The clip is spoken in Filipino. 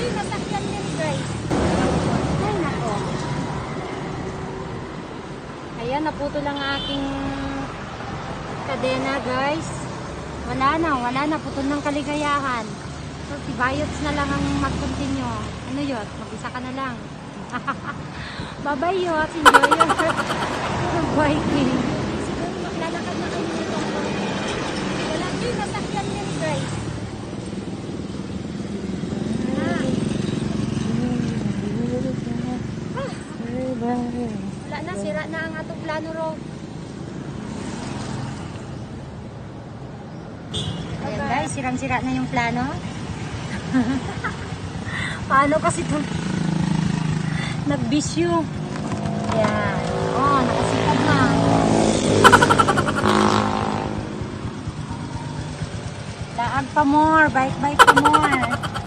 nasakyan din guys. Ay nako. Ayan, naputo lang ang aking kadena guys. Wala na, putol ng kaligayahan. So si Bayots na lang ang mag-continue. Ano yun? Mag-isa ka na lang. Bye-bye Yots, enjoy your biking. Siguro maglalakad na kayo nito. Wala din, nasakyan din guys. Wala na, sira na ang atong plano road. Ayan guys, sirang-sira na yung plano. Paano kasi ito? Nagbisyo. Ayan. Oh, nakasipag na. Laag pa more, bike pa more.